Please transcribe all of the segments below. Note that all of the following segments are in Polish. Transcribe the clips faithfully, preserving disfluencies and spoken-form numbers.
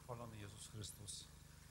Chwalony Jezus Chrystus.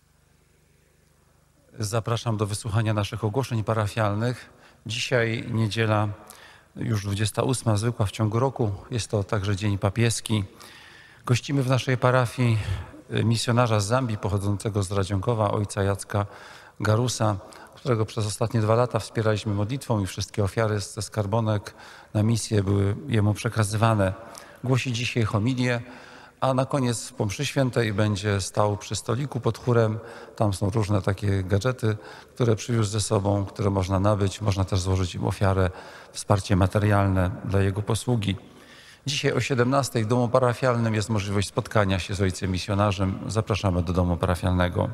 Zapraszam do wysłuchania naszych ogłoszeń parafialnych. Dzisiaj niedziela, już dwudziesta ósma, zwykła w ciągu roku. Jest to także dzień papieski. Gościmy w naszej parafii misjonarza z Zambii pochodzącego z Radzionkowa, ojca Jacka Garusa, którego przez ostatnie dwa lata wspieraliśmy modlitwą i wszystkie ofiary ze skarbonek na misję były jemu przekazywane. Głosi dzisiaj homilię, a na koniec po mszy świętej będzie stał przy stoliku pod chórem. Tam są różne takie gadżety, które przywiózł ze sobą, które można nabyć. Można też złożyć im ofiarę, wsparcie materialne dla jego posługi. Dzisiaj o siedemnastej w domu parafialnym jest możliwość spotkania się z ojcem misjonarzem. Zapraszamy do domu parafialnego.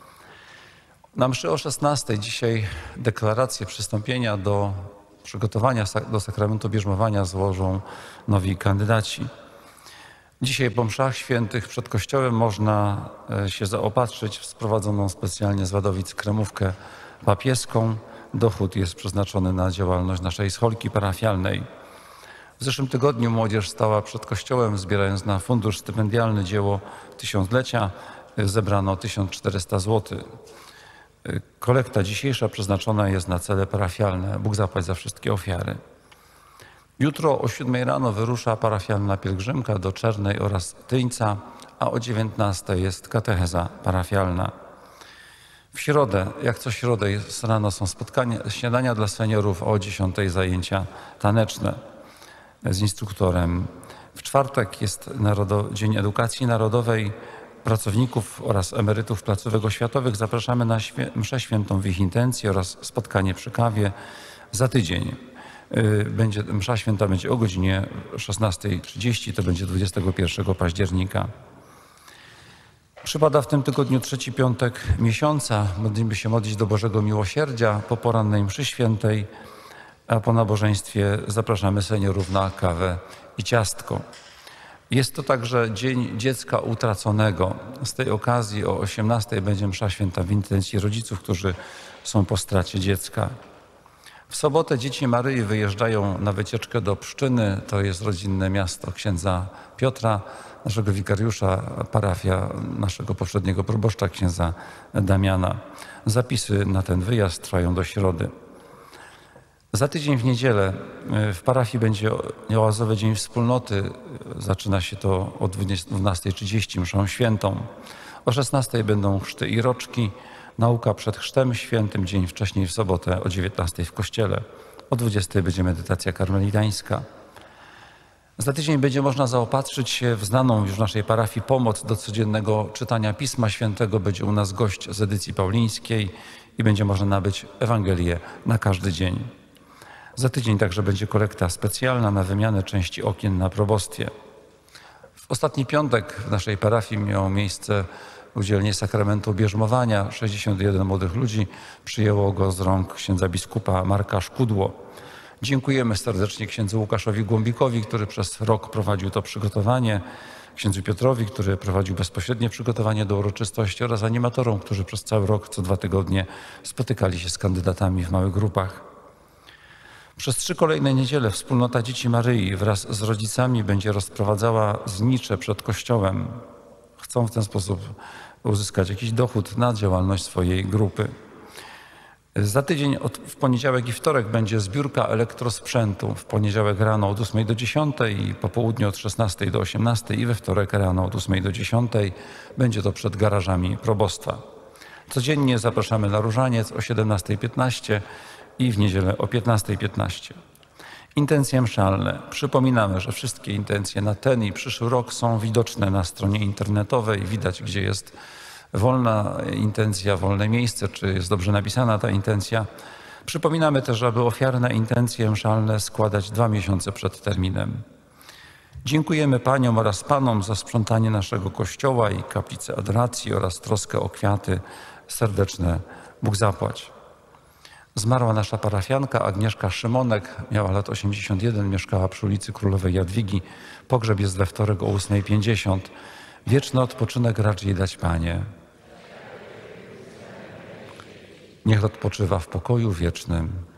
Na mszy o szesnastej dzisiaj deklarację przystąpienia do przygotowania do sakramentu bierzmowania złożą nowi kandydaci. Dzisiaj po mszach świętych przed kościołem można się zaopatrzyć w sprowadzoną specjalnie z Wadowic kremówkę papieską. Dochód jest przeznaczony na działalność naszej scholki parafialnej. W zeszłym tygodniu młodzież stała przed kościołem, zbierając na fundusz stypendialny dzieło tysiąclecia. Zebrano tysiąc czterysta złotych. Kolekta dzisiejsza przeznaczona jest na cele parafialne. Bóg zapłać za wszystkie ofiary. Jutro o siódmej rano wyrusza parafialna pielgrzymka do Czernej oraz Tyńca, a o dziewiętnastej jest katecheza parafialna. W środę, jak co środę jest rano, są spotkania, śniadania dla seniorów, a o dziesiątej zajęcia taneczne z instruktorem. W czwartek jest Narodo- Dzień Edukacji Narodowej. Pracowników oraz emerytów placówek oświatowych zapraszamy na świe- mszę świętą w ich intencji oraz spotkanie przy kawie za tydzień. Będzie, msza święta będzie o godzinie szesnastej trzydzieści, to będzie dwudziestego pierwszego października. Przypada w tym tygodniu trzeci piątek miesiąca. Będziemy się modlić do Bożego Miłosierdzia po porannej mszy świętej, a po nabożeństwie zapraszamy seniorów na kawę i ciastko. Jest to także Dzień Dziecka Utraconego. Z tej okazji o osiemnastej będzie msza święta w intencji rodziców, którzy są po stracie dziecka. W sobotę dzieci Maryi wyjeżdżają na wycieczkę do Pszczyny. To jest rodzinne miasto księdza Piotra, naszego wikariusza, parafia naszego poprzedniego proboszcza, księdza Damiana. Zapisy na ten wyjazd trwają do środy. Za tydzień w niedzielę w parafii będzie oazowy Dzień Wspólnoty. Zaczyna się to o dwunastej trzydzieści mszą świętą. O szesnastej będą chrzty i roczki. Nauka przed chrztem świętym, dzień wcześniej w sobotę o dziewiętnastej w kościele. O dwudziestej będzie medytacja karmelitańska. Za tydzień będzie można zaopatrzyć się w znaną już w naszej parafii pomoc do codziennego czytania Pisma Świętego. Będzie u nas gość z edycji paulińskiej i będzie można nabyć Ewangelię na każdy dzień. Za tydzień także będzie kolekta specjalna na wymianę części okien na probostwie. W ostatni piątek w naszej parafii miało miejsce udzielenie sakramentu bierzmowania. sześćdziesiąt jeden młodych ludzi przyjęło go z rąk księdza biskupa Marka Szkudło. Dziękujemy serdecznie księdzu Łukaszowi Głąbikowi, który przez rok prowadził to przygotowanie, księdzu Piotrowi, który prowadził bezpośrednie przygotowanie do uroczystości oraz animatorom, którzy przez cały rok, co dwa tygodnie spotykali się z kandydatami w małych grupach. Przez trzy kolejne niedziele wspólnota Dzieci Maryi wraz z rodzicami będzie rozprowadzała znicze przed kościołem. Chcą w ten sposób uzyskać jakiś dochód na działalność swojej grupy. Za tydzień od, w poniedziałek i wtorek będzie zbiórka elektrosprzętu. W poniedziałek rano od ósmej do dziesiątej, i po południu od szesnastej do osiemnastej i we wtorek rano od ósmej do dziesiątej. Będzie to przed garażami probostwa. Codziennie zapraszamy na różaniec o siedemnastej piętnaście i w niedzielę o piętnastej piętnaście. Intencje mszalne. Przypominamy, że wszystkie intencje na ten i przyszły rok są widoczne na stronie internetowej. Widać, gdzie jest wolna intencja, wolne miejsce, czy jest dobrze napisana ta intencja. Przypominamy też, aby ofiarne intencje mszalne składać dwa miesiące przed terminem. Dziękujemy paniom oraz panom za sprzątanie naszego kościoła i kaplicy adoracji oraz troskę o kwiaty. Serdeczne Bóg zapłać. Zmarła nasza parafianka Agnieszka Szymonek, miała lat osiemdziesiąt jeden, mieszkała przy ulicy Królowej Jadwigi. Pogrzeb jest we wtorek o ósmej pięćdziesiąt. Wieczny odpoczynek racz jej dać, Panie. Niech odpoczywa w pokoju wiecznym.